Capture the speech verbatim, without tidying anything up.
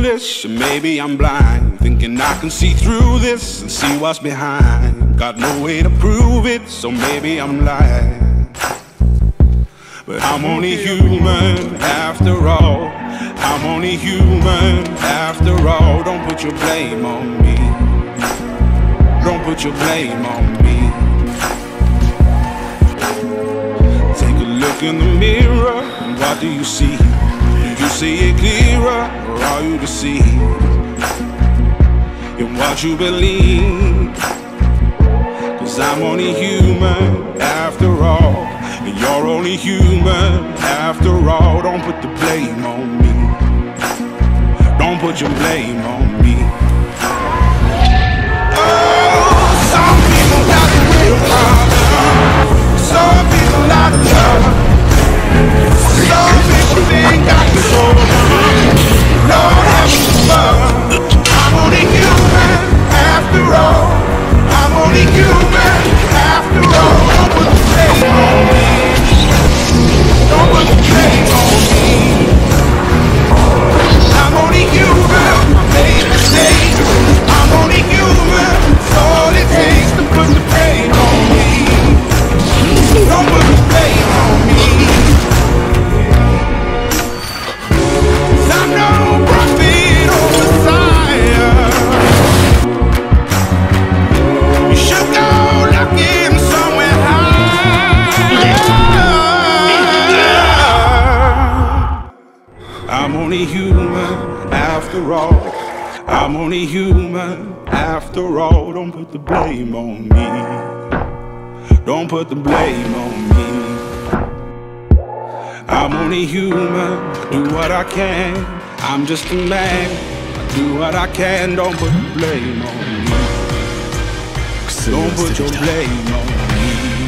foolish, or maybe I'm blind, thinking I can see through this and see what's behind. Got no way to prove it, so maybe I'm lying. But I'm only human after all. I'm only human after all. Don't put your blame on me. Don't put your blame on me. Take a look in the mirror, and what do you see? Do you see it clearer, or are you deceived in what you believe? Cause I'm only human after all, and you're only human after all. Don't put the blame on me. Don't put your blame on me. Oh, some people got the real problem. Some people out of love. Some people think I can hold on. Lord have mercy. I'm only human after all. I'm only human after all. Don't put the blame on me. Don't put the blame on me. I'm only human, I made mistakes. I'm only human, it's all it takes to put the blame on me. Don't put the blame on me. Cause I'm no prophet or Messiah. You should go looking somewhere higher. I'm only human after all. I'm only human after all. Don't put the blame on me. Don't put the blame on me. I'm only human, do what I can. I'm just a man, I do what I can. Don't put the blame on me. Don't put your blame on me.